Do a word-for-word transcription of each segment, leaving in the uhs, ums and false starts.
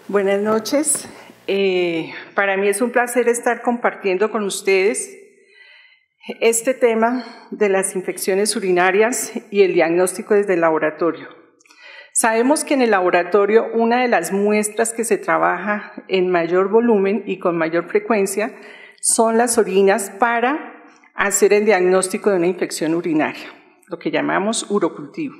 Buenas noches. Eh, para mí es un placer estar compartiendo con ustedes este tema de las infecciones urinarias y el diagnóstico desde el laboratorio. Sabemos que en el laboratorio una de las muestras que se trabaja en mayor volumen y con mayor frecuencia son las orinas para hacer el diagnóstico de una infección urinaria, lo que llamamos urocultivo.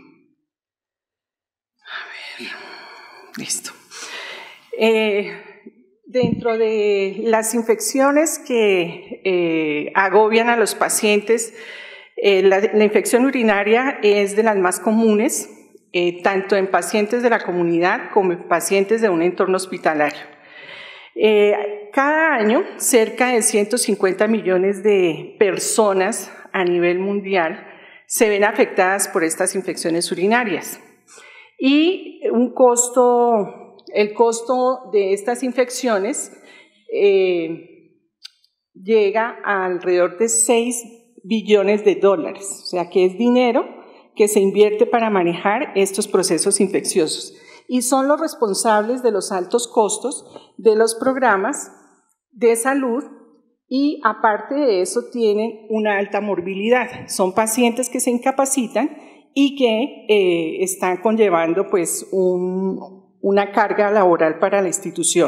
A ver, listo. Eh, dentro de las infecciones que eh, agobian a los pacientes, eh, la, la infección urinaria es de las más comunes, eh, tanto en pacientes de la comunidad como en pacientes de un entorno hospitalario. Eh, cada año, cerca de ciento cincuenta millones de personas a nivel mundial se ven afectadas por estas infecciones urinarias. Y un costo... El costo de estas infecciones eh, llega a alrededor de seis billones de dólares, o sea que es dinero que se invierte para manejar estos procesos infecciosos y son los responsables de los altos costos de los programas de salud y aparte de eso tienen una alta morbilidad. Son pacientes que se incapacitan y que eh, están conllevando pues un... una carga laboral para la institución.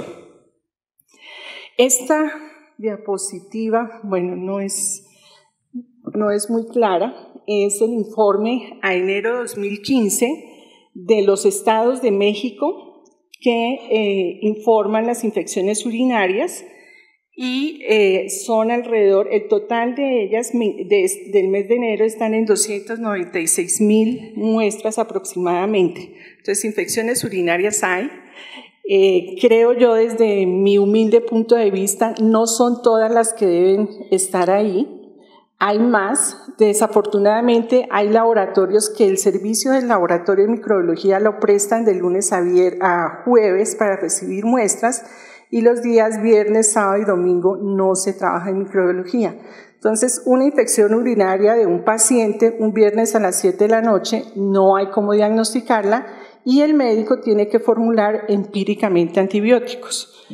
Esta diapositiva, bueno, no es, no es muy clara, es el informe a enero de dos mil quince de los estados de México que eh, informan las infecciones urinarias y eh, son alrededor, el total de ellas de, del mes de enero están en doscientas noventa y seis mil muestras aproximadamente. Entonces, infecciones urinarias hay. Eh, creo yo desde mi humilde punto de vista, no son todas las que deben estar ahí. Hay más. Desafortunadamente, hay laboratorios que el servicio del laboratorio de microbiología lo prestan de lunes a, vier- a jueves para recibir muestras y los días viernes, sábado y domingo no se trabaja en microbiología. Entonces, una infección urinaria de un paciente un viernes a las siete de la noche no hay cómo diagnosticarla y el médico tiene que formular empíricamente antibióticos.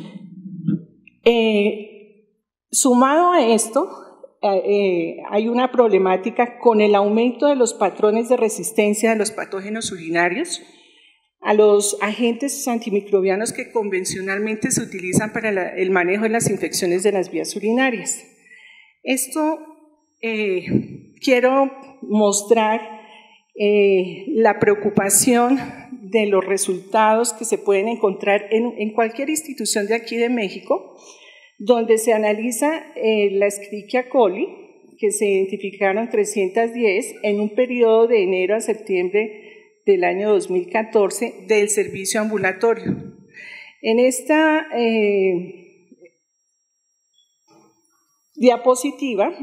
Eh, sumado a esto, eh, hay una problemática con el aumento de los patrones de resistencia de los patógenos urinarios a los agentes antimicrobianos que convencionalmente se utilizan para la, el manejo de las infecciones de las vías urinarias. Esto eh, quiero mostrar eh, la preocupación de los resultados que se pueden encontrar en, en cualquier institución de aquí de México, donde se analiza eh, la Escherichia coli, que se identificaron trescientas diez en un periodo de enero a septiembre del año dos mil catorce del servicio ambulatorio. En esta eh, diapositiva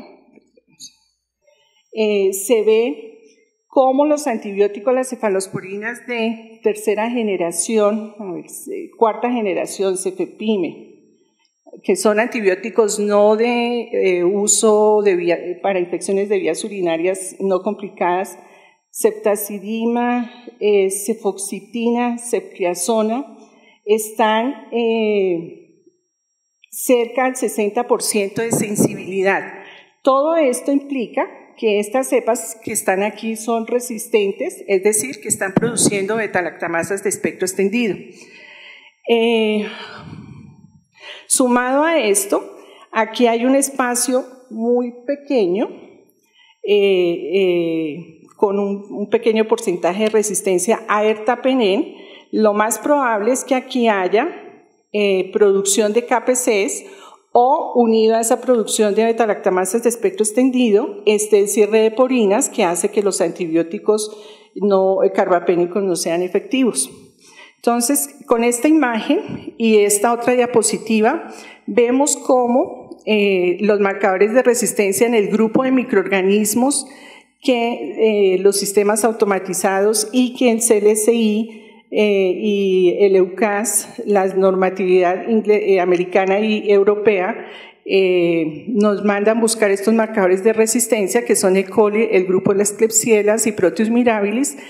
eh, se ve cómo los antibióticos, las cefalosporinas de tercera generación, a ver, cuarta generación, cefepime, que son antibióticos no de eh, uso de vía, para infecciones de vías urinarias no complicadas, ceftazidima, eh, cefoxitina, ceftriaxona, están eh, cerca del sesenta por ciento de sensibilidad. Todo esto implica que estas cepas que están aquí son resistentes, es decir, que están produciendo beta-lactamasas de espectro extendido. Eh, sumado a esto, aquí hay un espacio muy pequeño, eh, eh, con un, un pequeño porcentaje de resistencia a ertapenem. Lo más probable es que aquí haya eh, producción de K P Cs o unido a esa producción de beta-lactamasas de espectro extendido esté el cierre de porinas que hace que los antibióticos no, carbapénicos no sean efectivos. Entonces, con esta imagen y esta otra diapositiva, vemos cómo eh, los marcadores de resistencia en el grupo de microorganismos que eh, los sistemas automatizados y que el C L S I eh, y el EUCAS, la normatividad eh, americana y europea, eh, nos mandan buscar estos marcadores de resistencia que son E. coli, el grupo de las Klebsiella y Proteus mirabilis,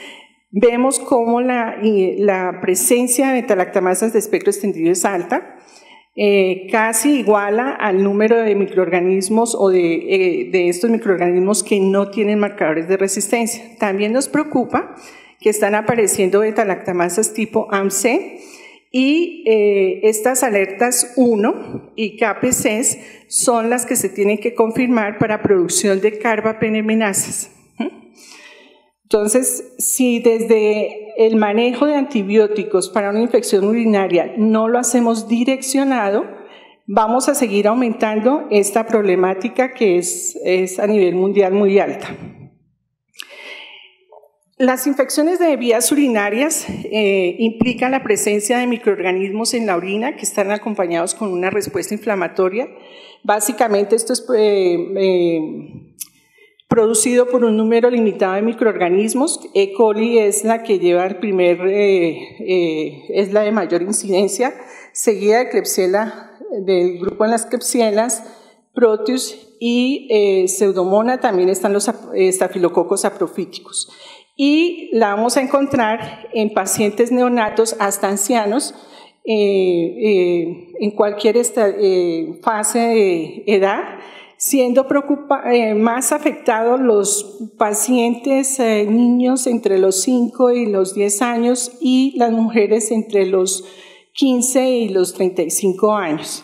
vemos cómo la, la presencia de metalactamasas de espectro extendido es alta, eh, casi iguala al número de microorganismos o de, eh, de estos microorganismos que no tienen marcadores de resistencia. También nos preocupa que están apareciendo metalactamasas tipo A M C y eh, estas alertas uno y K P Cs son las que se tienen que confirmar para producción de carbapeneminasas. Entonces, si desde el manejo de antibióticos para una infección urinaria no lo hacemos direccionado, vamos a seguir aumentando esta problemática que es, es a nivel mundial muy alta. Las infecciones de vías urinarias eh, implican la presencia de microorganismos en la orina que están acompañados con una respuesta inflamatoria. Básicamente esto es eh, eh, producido por un número limitado de microorganismos. E. coli es la que lleva el primer, eh, eh, es la de mayor incidencia, seguida de Klebsiella, del grupo de las Klebsiellas, Proteus y eh, Pseudomonas, también están los estafilococos saprofíticos. Y la vamos a encontrar en pacientes neonatos hasta ancianos, eh, eh, en cualquier esta, eh, fase de edad, siendo preocupa, eh, más afectados los pacientes eh, niños entre los cinco y los diez años y las mujeres entre los quince y los treinta y cinco años.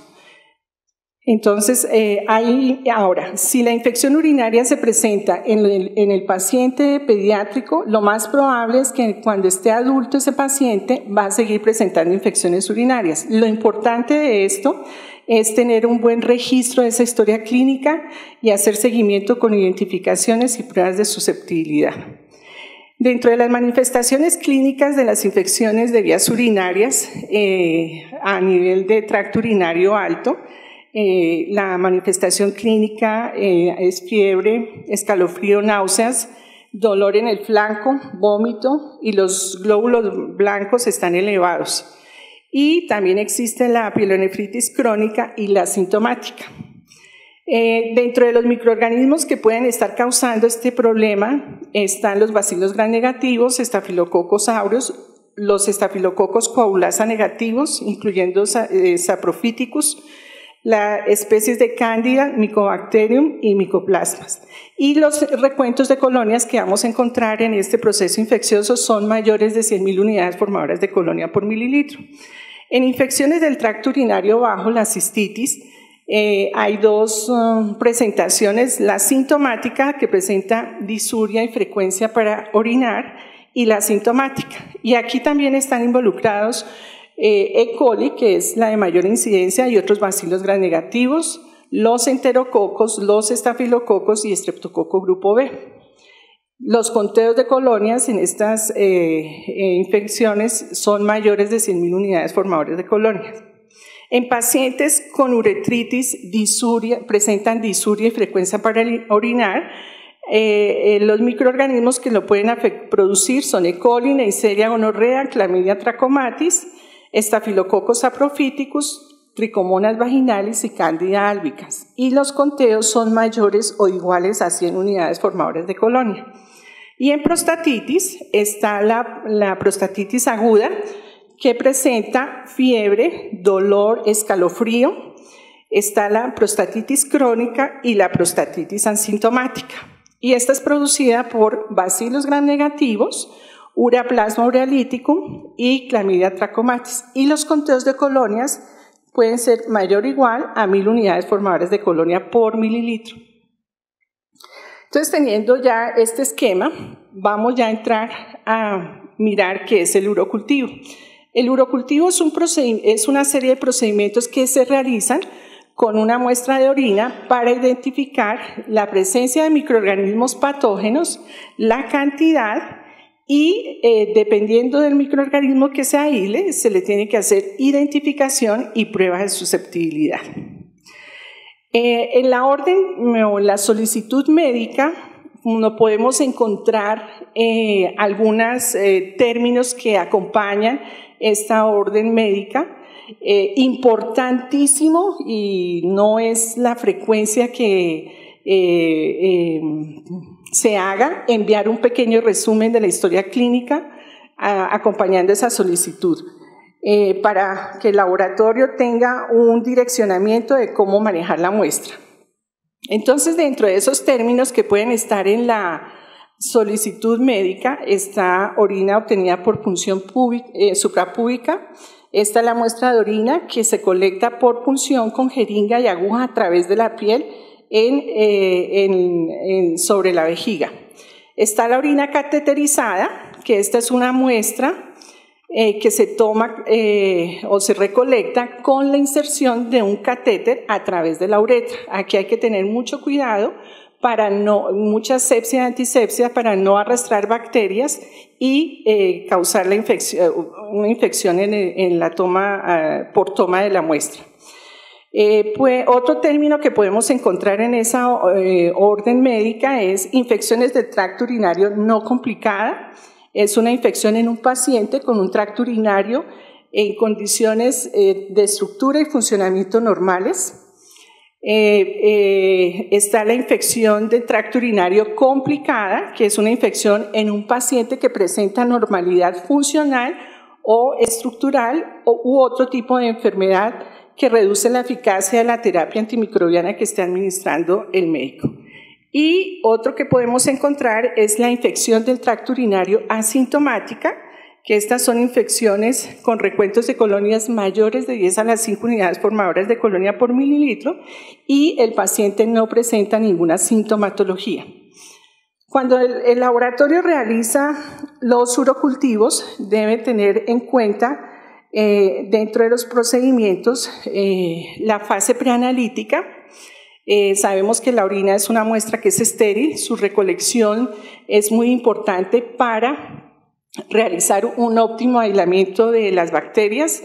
Entonces, eh, ahí, ahora, si la infección urinaria se presenta en el, en el paciente pediátrico, lo más probable es que cuando esté adulto ese paciente va a seguir presentando infecciones urinarias. Lo importante de esto es tener un buen registro de esa historia clínica y hacer seguimiento con identificaciones y pruebas de susceptibilidad. Dentro de las manifestaciones clínicas de las infecciones de vías urinarias eh, a nivel de tracto urinario alto, Eh, la manifestación clínica eh, es fiebre, escalofrío, náuseas, dolor en el flanco, vómito y los glóbulos blancos están elevados. Y también existe la pielonefritis crónica y la sintomática. Eh, dentro de los microorganismos que pueden estar causando este problema están los bacilos gram negativos, estafilococos aureus, los estafilococos coagulasa negativos, incluyendo eh, saprofíticus, las especies de Candida, Mycobacterium y Mycoplasmas. Y los recuentos de colonias que vamos a encontrar en este proceso infeccioso son mayores de cien mil unidades formadoras de colonia por mililitro. En infecciones del tracto urinario bajo, la cistitis, eh, hay dos um, presentaciones, la sintomática que presenta disuria y frecuencia para orinar y la asintomática. Y aquí también están involucrados Eh, E. coli, que es la de mayor incidencia, y otros bacilos gram negativos, los enterococos, los estafilococos y estreptococo grupo B. Los conteos de colonias en estas eh, eh, infecciones son mayores de cien mil unidades formadoras de colonias. En pacientes con uretritis, disuria, presentan disuria y frecuencia para orinar. Eh, eh, los microorganismos que lo pueden producir son E. coli, Neisseria gonorrea, Chlamydia trachomatis, Staphylococcus saprophyticus, Trichomonas vaginalis y Candida albicans. Y los conteos son mayores o iguales a cien unidades formadoras de colonia. Y en prostatitis está la, la prostatitis aguda, que presenta fiebre, dolor, escalofrío. Está la prostatitis crónica y la prostatitis asintomática. Y esta es producida por bacilos gram negativos, Ureaplasma urealyticum y Chlamydia trachomatis. Y los conteos de colonias pueden ser mayor o igual a mil unidades formadoras de colonia por mililitro. Entonces, teniendo ya este esquema, vamos ya a entrar a mirar qué es el urocultivo. El urocultivo es, un es una serie de procedimientos que se realizan con una muestra de orina para identificar la presencia de microorganismos patógenos, la cantidad y eh, dependiendo del microorganismo que se aísle, se le tiene que hacer identificación y pruebas de susceptibilidad. Eh, en la orden o la solicitud médica no podemos encontrar eh, algunos eh, términos que acompañan esta orden médica. Eh, importantísimo, y no es la frecuencia que eh, eh, se haga, enviar un pequeño resumen de la historia clínica, a, acompañando esa solicitud, eh, para que el laboratorio tenga un direccionamiento de cómo manejar la muestra. Entonces, dentro de esos términos que pueden estar en la solicitud médica, está orina obtenida por punción púbica, eh, suprapúbica. Esta es la muestra de orina que se colecta por punción con jeringa y aguja a través de la piel en, eh, en, en, sobre la vejiga. Está la orina cateterizada, que esta es una muestra eh, que se toma eh, o se recolecta con la inserción de un catéter a través de la uretra. Aquí hay que tener mucho cuidado para no, mucha sepsia y antisepsia para no arrastrar bacterias y eh, causar la infección, una infección en, en la toma, uh, por toma de la muestra. Eh, pues, otro término que podemos encontrar en esa eh, orden médica es infecciones del tracto urinario no complicada. Es una infección en un paciente con un tracto urinario en condiciones eh, de estructura y funcionamiento normales. Eh, eh, está la infección del tracto urinario complicada, que es una infección en un paciente que presenta normalidad funcional o estructural o, u otro tipo de enfermedad que reduce la eficacia de la terapia antimicrobiana que esté administrando el médico. Y otro que podemos encontrar es la infección del tracto urinario asintomática, que estas son infecciones con recuentos de colonias mayores de diez a las cinco unidades formadoras de colonia por mililitro y el paciente no presenta ninguna sintomatología. Cuando el, el laboratorio realiza los urocultivos, debe tener en cuenta eh, dentro de los procedimientos eh, la fase preanalítica. Eh, sabemos que la orina es una muestra que es estéril, su recolección es muy importante para realizar un óptimo aislamiento de las bacterias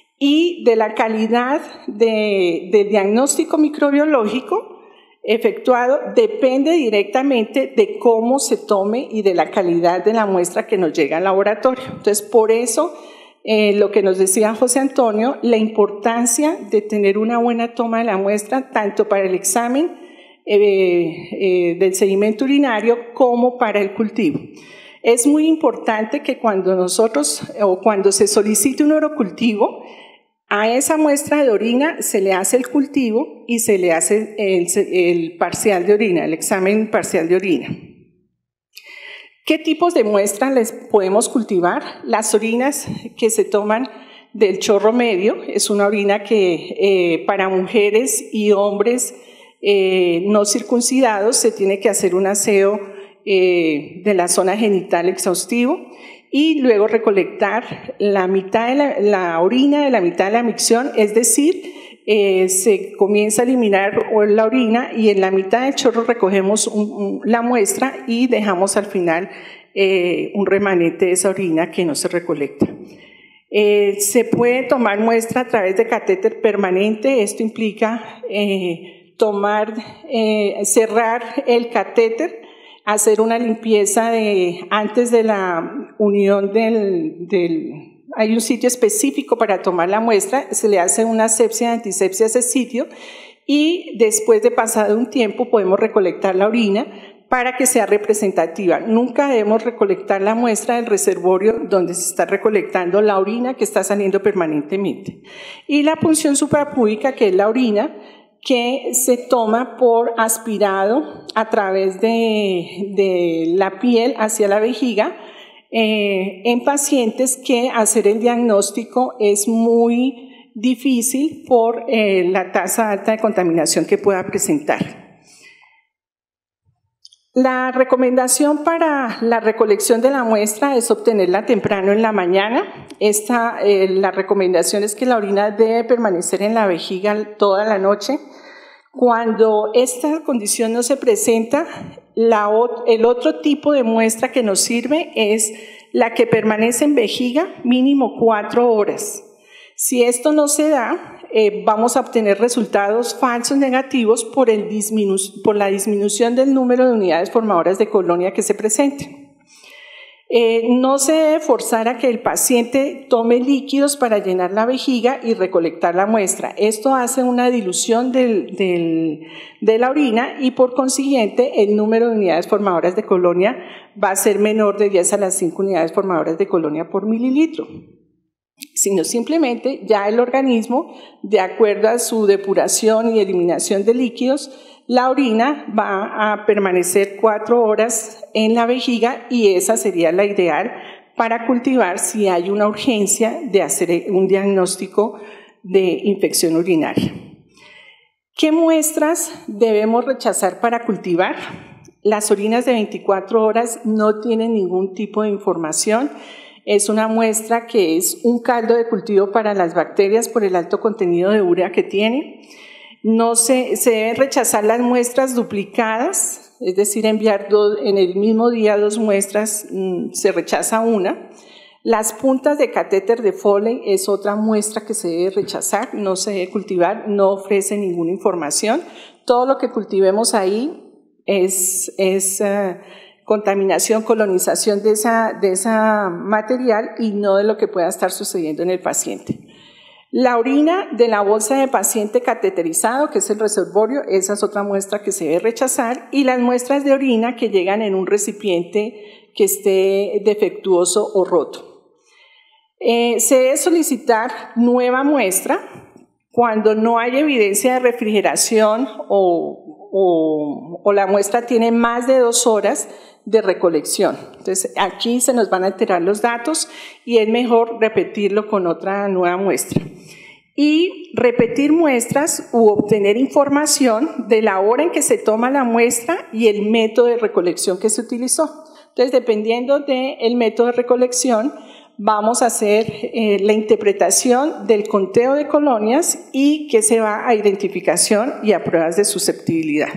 y de la calidad de, de diagnóstico microbiológico efectuado depende directamente de cómo se tome y de la calidad de la muestra que nos llega al laboratorio. Entonces, por eso, eh, lo que nos decía José Antonio, la importancia de tener una buena toma de la muestra, tanto para el examen eh, eh, del sedimento urinario como para el cultivo. Es muy importante que cuando nosotros o cuando se solicite un urocultivo, a esa muestra de orina se le hace el cultivo y se le hace el, el parcial de orina, el examen parcial de orina. ¿Qué tipos de muestras les podemos cultivar? Las orinas que se toman del chorro medio, es una orina que eh, para mujeres y hombres eh, no circuncidados se tiene que hacer un aseo Eh, de la zona genital exhaustivo y luego recolectar la mitad de la, la orina de la mitad de la micción, es decir, eh, se comienza a eliminar la orina y en la mitad del chorro recogemos un, un, la muestra y dejamos al final eh, un remanente de esa orina que no se recolecta. Eh, se puede tomar muestra a través de catéter permanente, esto implica eh, tomar, eh, cerrar el catéter, hacer una limpieza de, antes de la unión del, del, hay un sitio específico para tomar la muestra, se le hace una asepsia, antisepsia a ese sitio y después de pasado un tiempo podemos recolectar la orina para que sea representativa. Nunca debemos recolectar la muestra del reservorio donde se está recolectando la orina que está saliendo permanentemente. Y la punción suprapúbica, que es la orina que se toma por aspirado a través de, de la piel hacia la vejiga, eh, en pacientes que hacer el diagnóstico es muy difícil por eh, la tasa alta de contaminación que pueda presentar. La recomendación para la recolección de la muestra es obtenerla temprano en la mañana. Esta, eh, la recomendación es que la orina debe permanecer en la vejiga toda la noche. Cuando esta condición no se presenta, la, el otro tipo de muestra que nos sirve es la que permanece en vejiga mínimo cuatro horas. Si esto no se da, eh, vamos a obtener resultados falsos negativos por, el disminu por la disminución del número de unidades formadoras de colonia que se presenten. Eh, no se debe forzar a que el paciente tome líquidos para llenar la vejiga y recolectar la muestra. Esto hace una dilución del, del, de la orina y por consiguiente el número de unidades formadoras de colonia va a ser menor de diez a las cinco unidades formadoras de colonia por mililitro, sino simplemente ya el organismo, de acuerdo a su depuración y eliminación de líquidos, la orina va a permanecer cuatro horas en la vejiga y esa sería la ideal para cultivar si hay una urgencia de hacer un diagnóstico de infección urinaria. ¿Qué muestras debemos rechazar para cultivar? Las orinas de veinticuatro horas no tienen ningún tipo de información. Es una muestra que es un caldo de cultivo para las bacterias por el alto contenido de urea que tiene. No se, se deben rechazar las muestras duplicadas, es decir, enviar dos, en el mismo día dos muestras, mmm, se rechaza una. Las puntas de catéter de Foley es otra muestra que se debe rechazar, no se debe cultivar, no ofrece ninguna información. Todo lo que cultivemos ahí es, es uh, contaminación, colonización de esa, de esa material y no de lo que pueda estar sucediendo en el paciente. La orina de la bolsa de paciente cateterizado, que es el reservorio, esa es otra muestra que se debe rechazar, y las muestras de orina que llegan en un recipiente que esté defectuoso o roto. Eh, se debe solicitar nueva muestra cuando no hay evidencia de refrigeración o, o, o la muestra tiene más de dos horas de recolección. Entonces, aquí se nos van a alterar los datos y es mejor repetirlo con otra nueva muestra. Y repetir muestras u obtener información de la hora en que se toma la muestra y el método de recolección que se utilizó. Entonces, dependiendo del método de recolección, vamos a hacer eh, la interpretación del conteo de colonias y que se va a identificación y a pruebas de susceptibilidad.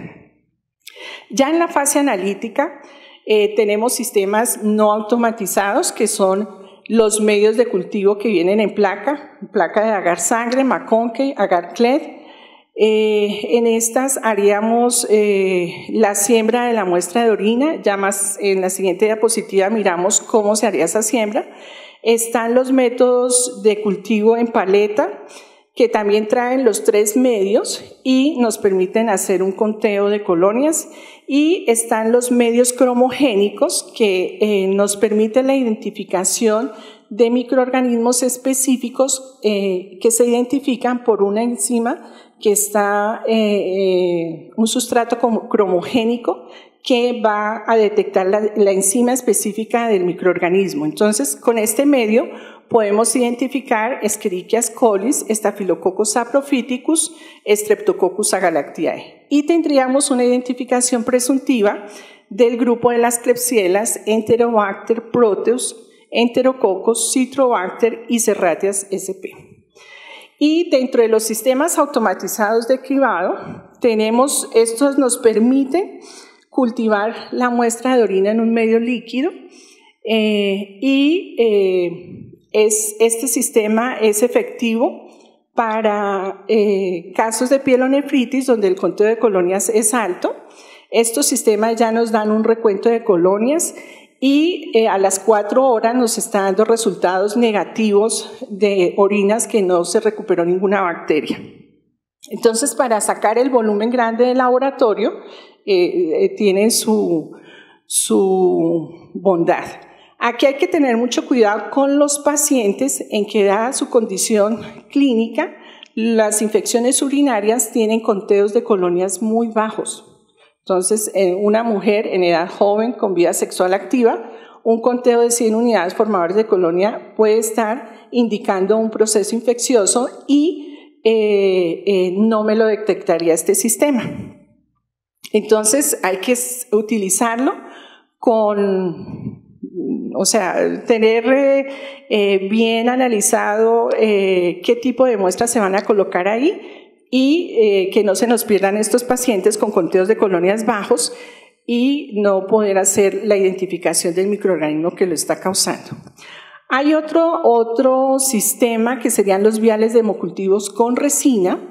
Ya en la fase analítica, Eh, tenemos sistemas no automatizados que son los medios de cultivo que vienen en placa, placa de agar sangre, McConkey, agar C L E D. Eh, en estas haríamos eh, la siembra de la muestra de orina, ya más en la siguiente diapositiva miramos cómo se haría esa siembra. Están los métodos de cultivo en paleta, que también traen los tres medios y nos permiten hacer un conteo de colonias, y están los medios cromogénicos que eh, nos permiten la identificación de microorganismos específicos eh, que se identifican por una enzima que está, eh, eh, un sustrato cromogénico que va a detectar la, la enzima específica del microorganismo. Entonces, con este medio podemos identificar Escherichia coli, Staphylococcus saprophyticus, Streptococcus agalactiae. Y tendríamos una identificación presuntiva del grupo de las Klebsielas, Enterobacter, Proteus, Enterococcus, Citrobacter y Serratias sp. Y dentro de los sistemas automatizados de cribado, tenemos, estos nos permiten cultivar la muestra de orina en un medio líquido eh, y eh, es, este sistema es efectivo para eh, casos de pielonefritis donde el conteo de colonias es alto. Estos sistemas ya nos dan un recuento de colonias y eh, a las cuatro horas nos está dando resultados negativos de orinas que no se recuperó ninguna bacteria. Entonces, para sacar el volumen grande del laboratorio, eh, eh, tienen su, su bondad. Aquí hay que tener mucho cuidado con los pacientes en que, dada su condición clínica, las infecciones urinarias tienen conteos de colonias muy bajos. Entonces, en una mujer en edad joven con vida sexual activa, un conteo de cien unidades formadoras de colonia puede estar indicando un proceso infeccioso y eh, eh, no me lo detectaría este sistema. Entonces, hay que utilizarlo con, o sea, tener eh, bien analizado eh, qué tipo de muestras se van a colocar ahí y eh, que no se nos pierdan estos pacientes con conteos de colonias bajos y no poder hacer la identificación del microorganismo que lo está causando. Hay otro, otro sistema que serían los viales de hemocultivos con resina.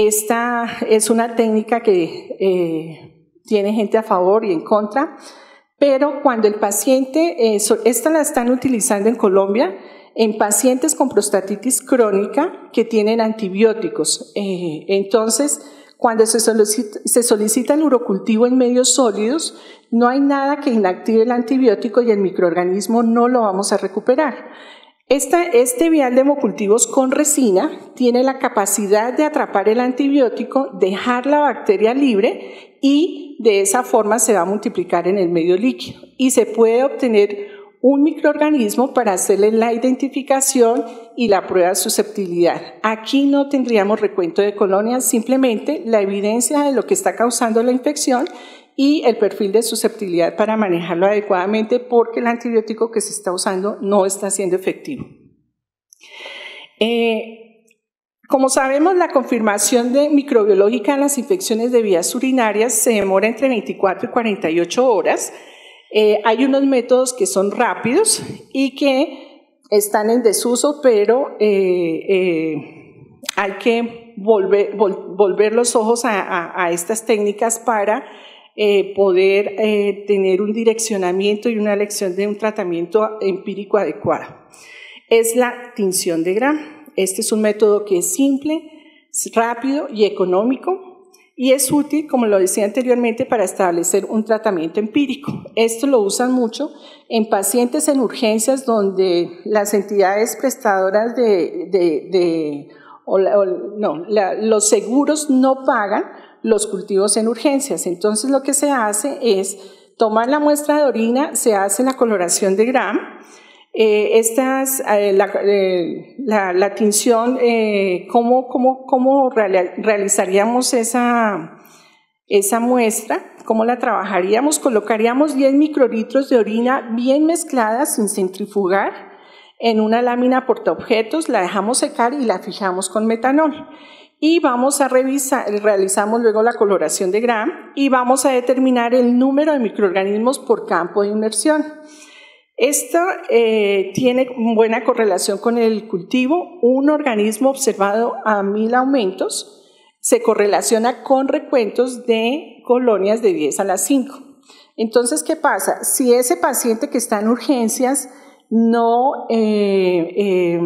Esta es una técnica que eh, tiene gente a favor y en contra, pero cuando el paciente, eh, esta la están utilizando en Colombia, en pacientes con prostatitis crónica que tienen antibióticos. Eh, entonces, cuando se solicita, se solicita el urocultivo en medios sólidos, no hay nada que inactive el antibiótico y el microorganismo no lo vamos a recuperar. Esta, este vial de hemocultivos con resina tiene la capacidad de atrapar el antibiótico, dejar la bacteria libre y de esa forma se va a multiplicar en el medio líquido y se puede obtener un microorganismo para hacerle la identificación y la prueba de susceptibilidad. Aquí no tendríamos recuento de colonias, simplemente la evidencia de lo que está causando la infección y el perfil de susceptibilidad para manejarlo adecuadamente porque el antibiótico que se está usando no está siendo efectivo. Eh, como sabemos, la confirmación de microbiológica en las infecciones de vías urinarias se demora entre veinticuatro y cuarenta y ocho horas. Eh, hay unos métodos que son rápidos y que están en desuso, pero eh, eh, hay que volver, vol, volver los ojos a, a, a estas técnicas para Eh, poder eh, tener un direccionamiento y una elección de un tratamiento empírico adecuado. Es la tinción de Gram. Este es un método que es simple, es rápido y económico y es útil, como lo decía anteriormente, para establecer un tratamiento empírico. Esto lo usan mucho en pacientes en urgencias donde las entidades prestadoras de, de, de o, o, no, la, los seguros no pagan los cultivos en urgencias. Entonces lo que se hace es tomar la muestra de orina, se hace la coloración de Gram, eh, estas, eh, la, eh, la, la tinción, eh, ¿cómo, cómo, cómo realizaríamos esa, esa muestra? ¿Cómo la trabajaríamos? Colocaríamos diez microlitros de orina bien mezclada sin centrifugar en una lámina portaobjetos, la dejamos secar y la fijamos con metanol. Y vamos a revisar, realizamos luego la coloración de Gram y vamos a determinar el número de microorganismos por campo de inmersión. Esto eh, tiene buena correlación con el cultivo. Un organismo observado a mil aumentos se correlaciona con recuentos de colonias de diez a la cinco. Entonces, ¿qué pasa? Si ese paciente que está en urgencias no... Eh, eh,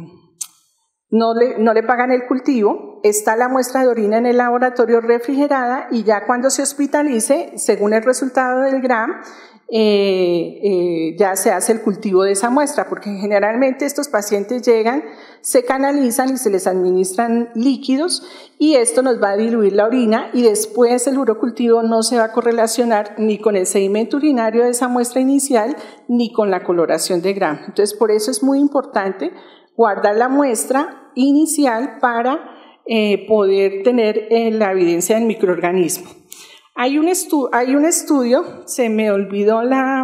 No le, no le pagan el cultivo, está la muestra de orina en el laboratorio refrigerada y ya cuando se hospitalice, según el resultado del Gram, eh, eh, ya se hace el cultivo de esa muestra, porque generalmente estos pacientes llegan, se canalizan y se les administran líquidos y esto nos va a diluir la orina y después el urocultivo no se va a correlacionar ni con el sedimento urinario de esa muestra inicial ni con la coloración de Gram. Entonces, por eso es muy importante guardar la muestra inicial para eh, poder tener eh, la evidencia del microorganismo. Hay un, estu hay un estudio, se me olvidó la,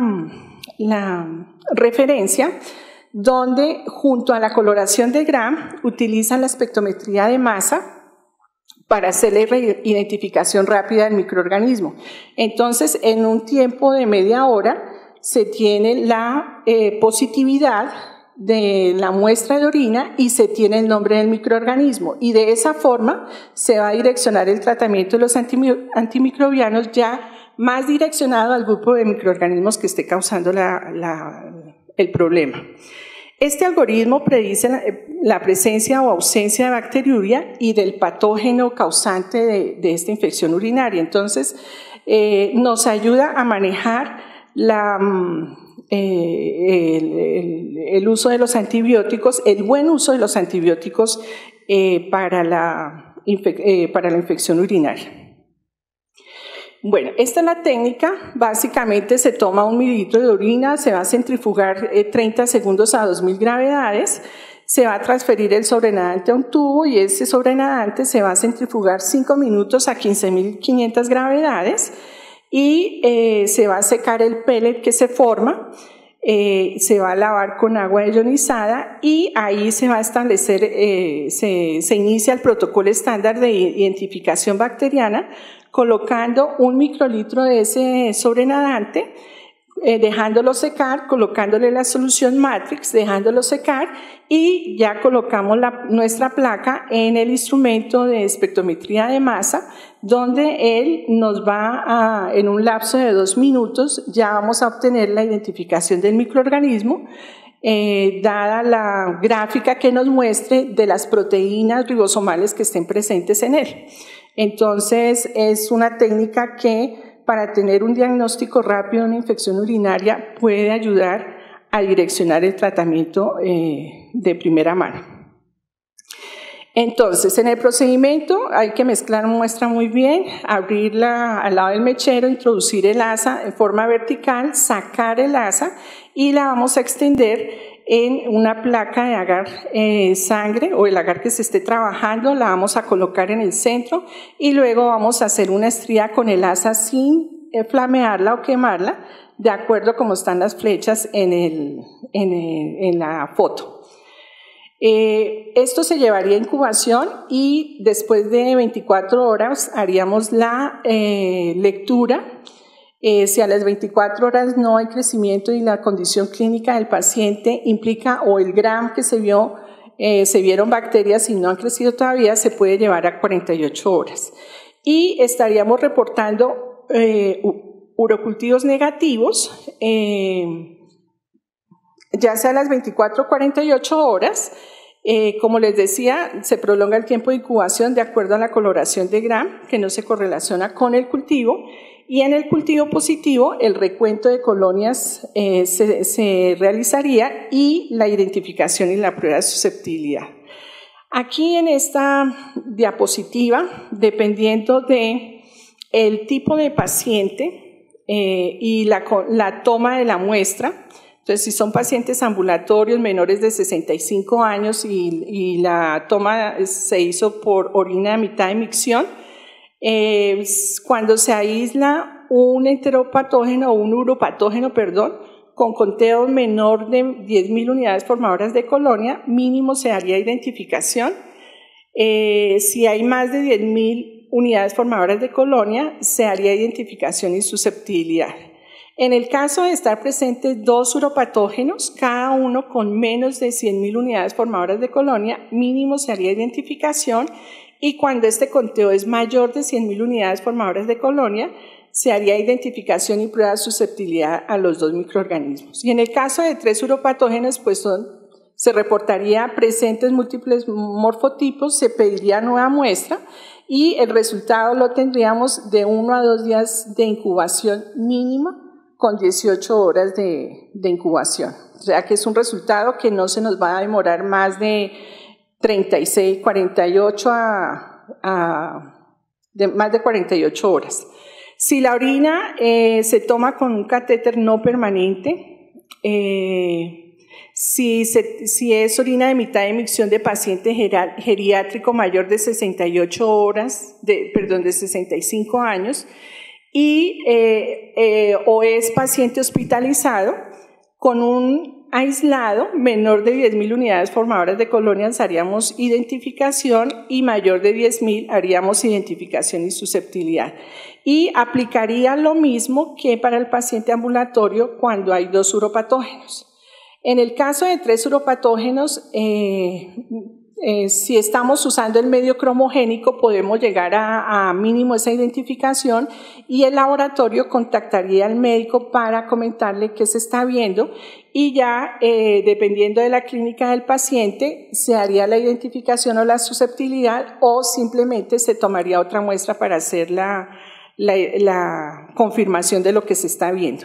la referencia, donde junto a la coloración de Gram utilizan la espectrometría de masa para hacer la identificación rápida del microorganismo. Entonces, en un tiempo de media hora se tiene la eh, positividad de la muestra de orina y se tiene el nombre del microorganismo y de esa forma se va a direccionar el tratamiento de los antimicrobianos ya más direccionado al grupo de microorganismos que esté causando la, la, el problema. Este algoritmo predice la, la presencia o ausencia de bacteriuria y del patógeno causante de, de esta infección urinaria. Entonces, eh, nos ayuda a manejar la... Eh, el, el, el uso de los antibióticos, el buen uso de los antibióticos eh, para, la, eh, para la infección urinaria. Bueno, esta es la técnica. Básicamente se toma un mililitro de orina, se va a centrifugar eh, treinta segundos a dos mil gravedades, se va a transferir el sobrenadante a un tubo y ese sobrenadante se va a centrifugar cinco minutos a quince mil quinientas gravedades. Y eh, se va a secar el pellet que se forma, eh, se va a lavar con agua ionizada y ahí se va a establecer, eh, se, se inicia el protocolo estándar de identificación bacteriana colocando un microlitro de ese sobrenadante eh, dejándolo secar, colocándole la solución Matrix, dejándolo secar y ya colocamos la, nuestra placa en el instrumento de espectrometría de masa, donde él nos va a, en un lapso de dos minutos, ya vamos a obtener la identificación del microorganismo, eh, dada la gráfica que nos muestre de las proteínas ribosomales que estén presentes en él. Entonces, es una técnica que, para tener un diagnóstico rápido de una infección urinaria, puede ayudar a direccionar el tratamiento eh, de primera mano. Entonces, en el procedimiento hay que mezclar muestra muy bien, abrirla al lado del mechero, introducir el asa en forma vertical, sacar el asa y la vamos a extender en una placa de agar eh, sangre o el agar que se esté trabajando, la vamos a colocar en el centro y luego vamos a hacer una estría con el asa sin eh, flamearla o quemarla, de acuerdo a cómo están las flechas en, el, en, el, en la foto. Eh, esto se llevaría a incubación y después de veinticuatro horas haríamos la eh, lectura. Eh, si a las veinticuatro horas no hay crecimiento y la condición clínica del paciente implica, o el gram que se vio, eh, se vieron bacterias y no han crecido todavía, se puede llevar a cuarenta y ocho horas. Y estaríamos reportando eh, urocultivos negativos, eh, ya sea a las veinticuatro o cuarenta y ocho horas. Eh, como les decía, se prolonga el tiempo de incubación de acuerdo a la coloración de gram, que no se correlaciona con el cultivo, y en el cultivo positivo el recuento de colonias eh, se, se realizaría y la identificación y la prueba de susceptibilidad. Aquí en esta diapositiva, dependiendo de el tipo de paciente eh, y la, la toma de la muestra, entonces, si son pacientes ambulatorios menores de sesenta y cinco años y, y la toma se hizo por orina a mitad de micción, eh, cuando se aísla un enteropatógeno o un uropatógeno, perdón, con conteo menor de diez mil unidades formadoras de colonia, mínimo se haría identificación. Eh, si hay más de diez mil unidades formadoras de colonia, se haría identificación y susceptibilidad. En el caso de estar presentes dos uropatógenos, cada uno con menos de cien mil unidades formadoras de colonia, mínimo se haría identificación, y cuando este conteo es mayor de cien mil unidades formadoras de colonia, se haría identificación y prueba de susceptibilidad a los dos microorganismos. Y en el caso de tres uropatógenos, pues son, se reportaría presentes múltiples morfotipos, se pediría nueva muestra y el resultado lo tendríamos de uno a dos días de incubación mínima, con dieciocho horas de, de incubación. O sea que es un resultado que no se nos va a demorar más de treinta y seis, cuarenta y ocho a, a de, más de cuarenta y ocho horas. Si la orina eh, se toma con un catéter no permanente, eh, si, se, si es orina de mitad de micción de paciente geriátrico mayor de sesenta y ocho horas, de, perdón, de sesenta y cinco años, y eh, eh, o es paciente hospitalizado con un aislado menor de diez mil unidades formadoras de colonias, haríamos identificación, y mayor de diez mil haríamos identificación y susceptibilidad. Y aplicaría lo mismo que para el paciente ambulatorio cuando hay dos uropatógenos. En el caso de tres uropatógenos, eh, Eh, si estamos usando el medio cromogénico, podemos llegar a, a mínimo esa identificación, y el laboratorio contactaría al médico para comentarle qué se está viendo, y ya eh, dependiendo de la clínica del paciente se haría la identificación o la susceptibilidad, o simplemente se tomaría otra muestra para hacer la, la, la confirmación de lo que se está viendo.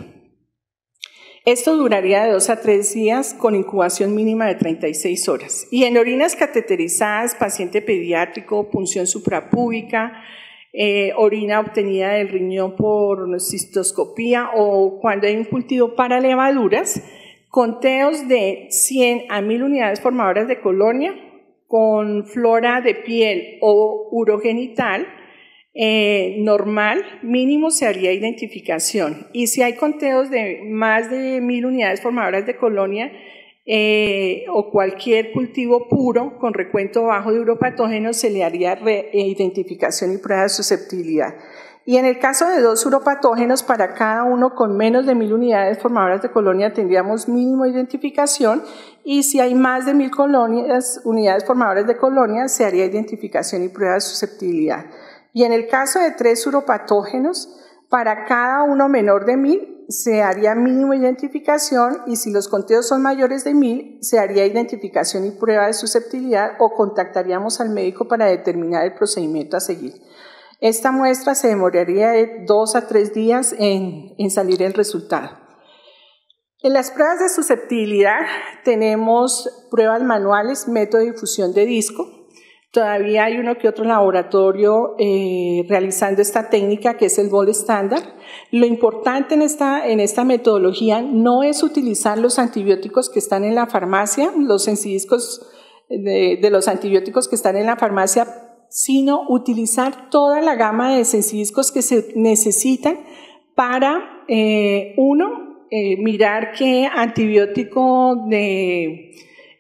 Esto duraría de dos a tres días con incubación mínima de treinta y seis horas. Y en orinas cateterizadas, paciente pediátrico, punción suprapúbica, eh, orina obtenida del riñón por cistoscopía, o cuando hay un cultivo para levaduras, conteos de cien a mil unidades formadoras de colonia con flora de piel o urogenital, Eh, normal, mínimo se haría identificación. Y si hay conteos de más de mil unidades formadoras de colonia eh, o cualquier cultivo puro con recuento bajo de uropatógenos, se le haría re, eh, identificación y prueba de susceptibilidad. Y en el caso de dos uropatógenos, para cada uno con menos de mil unidades formadoras de colonia tendríamos mínimo identificación, y si hay más de mil colonias, unidades formadoras de colonia, se haría identificación y prueba de susceptibilidad. Y en el caso de tres uropatógenos, para cada uno menor de mil, se haría mínimo identificación, y si los conteos son mayores de mil, se haría identificación y prueba de susceptibilidad o contactaríamos al médico para determinar el procedimiento a seguir. Esta muestra se demoraría de dos a tres días en, en salir el resultado. En las pruebas de susceptibilidad tenemos pruebas manuales, método de difusión de disco. Todavía hay uno que otro laboratorio eh, realizando esta técnica, que es el gold standard. Lo importante en esta, en esta metodología no es utilizar los antibióticos que están en la farmacia, los sensidiscos de, de los antibióticos que están en la farmacia, sino utilizar toda la gama de sensidiscos que se necesitan para, eh, uno, eh, mirar qué antibiótico de,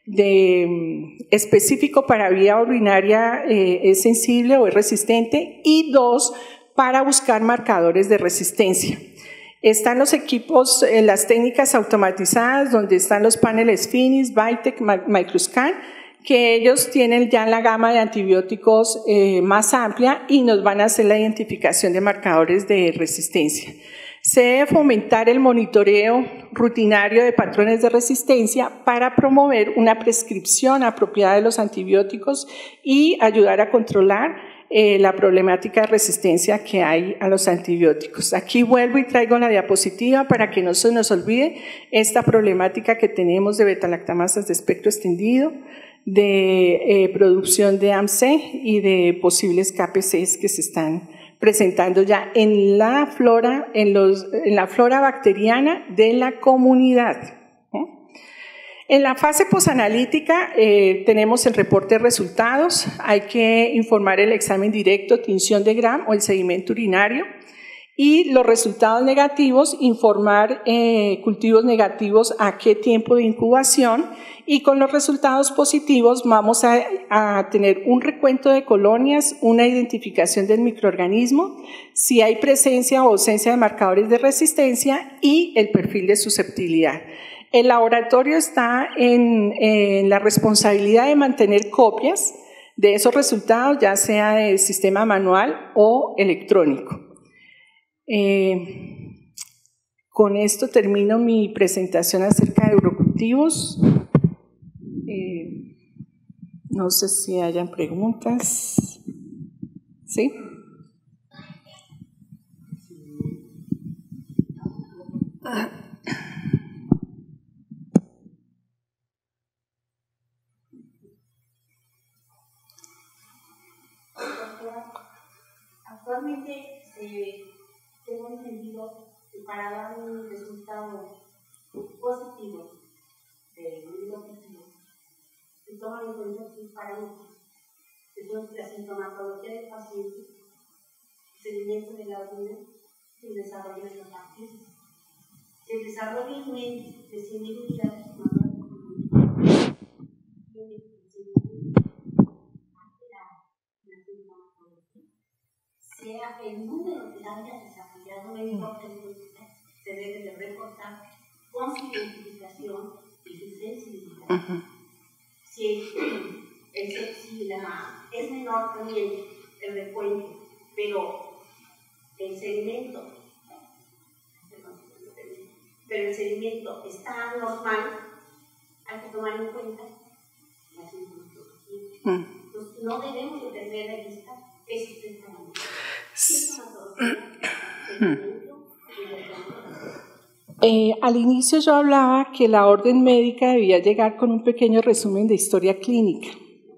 de específico para vía urinaria eh, es sensible o es resistente, y dos, para buscar marcadores de resistencia. Están los equipos, eh, las técnicas automatizadas, donde están los paneles Finis, Vitec, Microscan, que ellos tienen ya la gama de antibióticos eh, más amplia y nos van a hacer la identificación de marcadores de resistencia. Se debe fomentar el monitoreo rutinario de patrones de resistencia para promover una prescripción apropiada de los antibióticos y ayudar a controlar eh, la problemática de resistencia que hay a los antibióticos. Aquí vuelvo y traigo la diapositiva para que no se nos olvide esta problemática que tenemos de betalactamasas de espectro extendido, de eh, producción de A M C y de posibles K P Cs que se están presentando ya en la flora, en, los, en la flora bacteriana de la comunidad. ¿Eh? En la fase posanalítica eh, tenemos el reporte de resultados. Hay que informar el examen directo, tinción de Gram o el sedimento urinario. Y los resultados negativos, informar eh, cultivos negativos a qué tiempo de incubación, y con los resultados positivos vamos a, a tener un recuento de colonias, una identificación del microorganismo, si hay presencia o ausencia de marcadores de resistencia y el perfil de susceptibilidad. El laboratorio está en, en la responsabilidad de mantener copias de esos resultados, ya sea de sistema manual o electrónico. Eh, con esto termino mi presentación acerca de urocultivos. Eh, no sé si hayan preguntas. ¿Sí? Actualmente eh, tengo entendido que para dar un resultado positivo de un objetivo se toman en cuenta sus parámetros, que son la sintomatología del paciente, el seguimiento de la orina y el desarrollo de los activos. Si el desarrollo es menos de cien mil unidades formadoras de colonia, tiene el seguimiento alterado en la sintomatología, sea el número que haya desarrollado la hipotensión, se debe de reportar con su identificación y su sensibilidad. Uh-huh. Si, el, si la, es menor también el recuento, pero el segmento, pero el segmento está normal, hay que tomar en cuenta la sintomatología. Uh-huh. Entonces, no debemos de perder de vista esos tres parámetros. Eh, al inicio yo hablaba que la orden médica debía llegar con un pequeño resumen de historia clínica.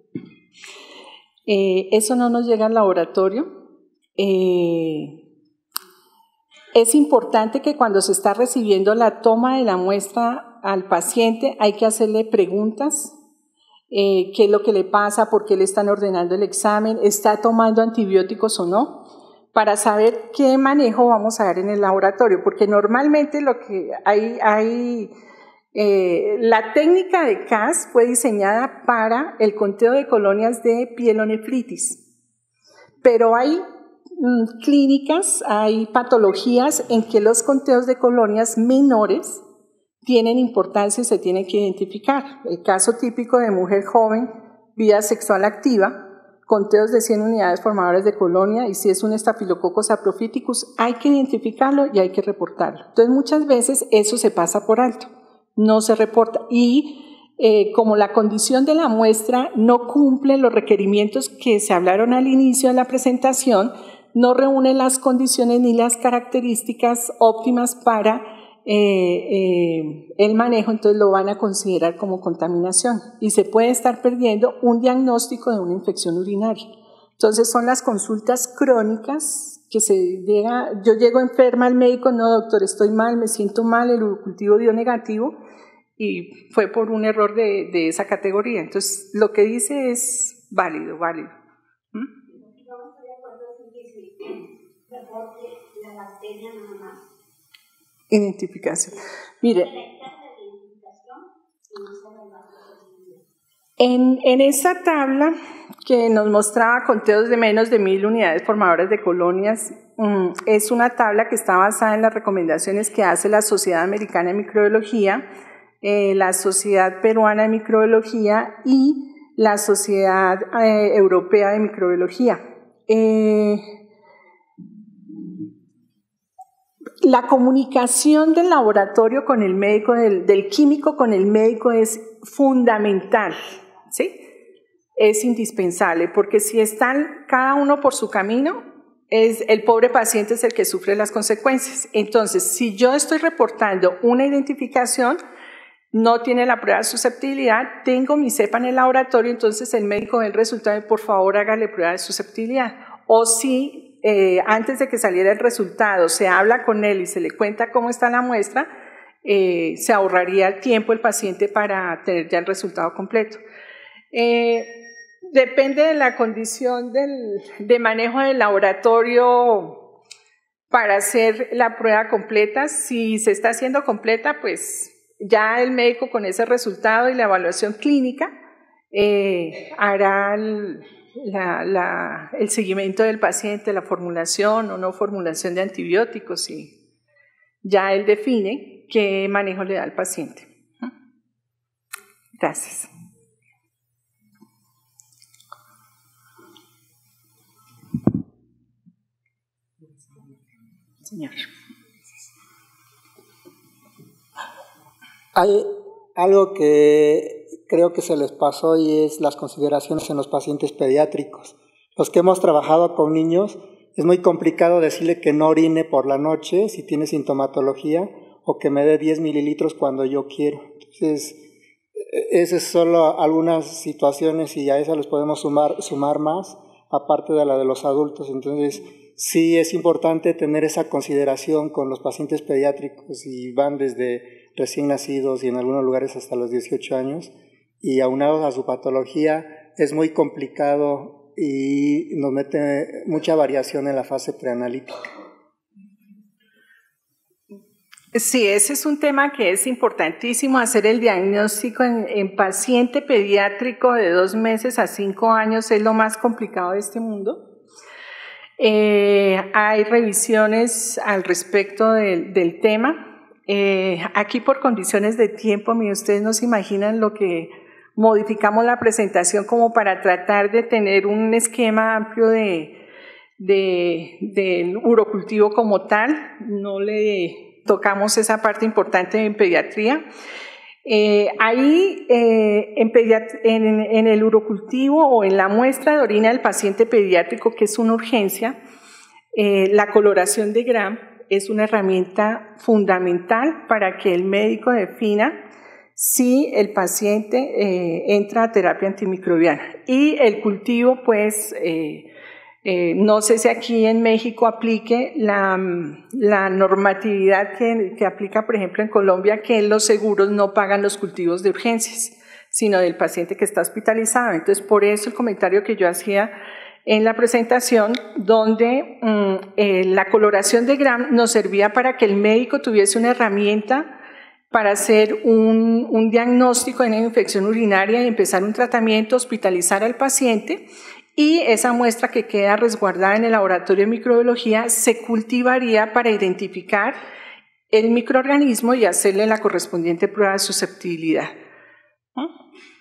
Eh, eso no nos llega al laboratorio. Eh, es importante que cuando se está recibiendo la toma de la muestra al paciente hay que hacerle preguntas. Eh, ¿Qué es lo que le pasa? ¿Por qué le están ordenando el examen? ¿Está tomando antibióticos o no? Para saber qué manejo vamos a dar en el laboratorio, porque normalmente lo que hay, hay eh, la técnica de C A S fue diseñada para el conteo de colonias de pielonefritis, pero hay mm, clínicas, hay patologías en que los conteos de colonias menores tienen importancia y se tienen que identificar. El caso típico de mujer joven, vida sexual activa, conteos de cien unidades formadoras de colonia, y si es un Staphylococcus saprophyticus, hay que identificarlo y hay que reportarlo. Entonces, muchas veces eso se pasa por alto, no se reporta. Y eh, como la condición de la muestra no cumple los requerimientos que se hablaron al inicio de la presentación, no reúne las condiciones ni las características óptimas para Eh, eh, el manejo, entonces lo van a considerar como contaminación y se puede estar perdiendo un diagnóstico de una infección urinaria. Entonces son las consultas crónicas que se llega, yo llego enferma al médico, no doctor, estoy mal, me siento mal, el urocultivo dio negativo y fue por un error de, de esa categoría. Entonces lo que dice es válido, válido. ¿Mm? No estoy de acuerdo en que se reporte la bacteria nada más. Identificación. Mire, en, en esta tabla que nos mostraba conteos de menos de mil unidades formadoras de colonias, mmm, es una tabla que está basada en las recomendaciones que hace la Sociedad Americana de Microbiología, eh, la Sociedad Peruana de Microbiología y la Sociedad eh, Europea de Microbiología. Eh, La comunicación del laboratorio con el médico, del, del químico con el médico es fundamental, ¿sí? Es indispensable, porque si están cada uno por su camino, es, el pobre paciente es el que sufre las consecuencias. Entonces, si yo estoy reportando una identificación, no tiene la prueba de susceptibilidad, tengo mi cepa en el laboratorio, entonces el médico ve el resultado y por favor hágale prueba de susceptibilidad. O si Eh, antes de que saliera el resultado, se habla con él y se le cuenta cómo está la muestra, eh, se ahorraría el tiempo el paciente para tener ya el resultado completo. Eh, depende de la condición del, de manejo del laboratorio para hacer la prueba completa. Si se está haciendo completa, pues ya el médico con ese resultado y la evaluación clínica eh, hará el La, la, el seguimiento del paciente, la formulación o no formulación de antibióticos, y ya él define qué manejo le da al paciente. Gracias. Señor. Hay algo que creo que se les pasó y es las consideraciones en los pacientes pediátricos. Los que hemos trabajado con niños, es muy complicado decirle que no orine por la noche si tiene sintomatología o que me dé diez mililitros cuando yo quiero. Entonces, esas son solo algunas situaciones y a esas les podemos sumar, sumar más, aparte de la de los adultos. Entonces, sí es importante tener esa consideración con los pacientes pediátricos y van desde recién nacidos y en algunos lugares hasta los dieciocho años. Y aunados a su patología es muy complicado y nos mete mucha variación en la fase preanalítica. Sí, ese es un tema que es importantísimo, hacer el diagnóstico en, en paciente pediátrico de dos meses a cinco años es lo más complicado de este mundo. Eh, hay revisiones al respecto del, del tema. Eh, aquí por condiciones de tiempo, mire, ustedes no se imaginan lo que modificamos la presentación como para tratar de tener un esquema amplio de, de, del urocultivo como tal. No le tocamos esa parte importante en pediatría. Eh, ahí eh, en, en, en el urocultivo o en la muestra de orina del paciente pediátrico, que es una urgencia, eh, la coloración de Gram es una herramienta fundamental para que el médico defina si el paciente eh, entra a terapia antimicrobiana. Y el cultivo, pues, eh, eh, no sé si aquí en México aplique la, la normatividad que, que aplica, por ejemplo, en Colombia, que los seguros no pagan los cultivos de urgencias, sino del paciente que está hospitalizado. Entonces, por eso el comentario que yo hacía en la presentación, donde mm, eh, la coloración de Gram nos servía para que el médico tuviese una herramienta para hacer un, un diagnóstico de una infección urinaria y empezar un tratamiento, hospitalizar al paciente y esa muestra que queda resguardada en el laboratorio de microbiología se cultivaría para identificar el microorganismo y hacerle la correspondiente prueba de susceptibilidad. ¿Mm?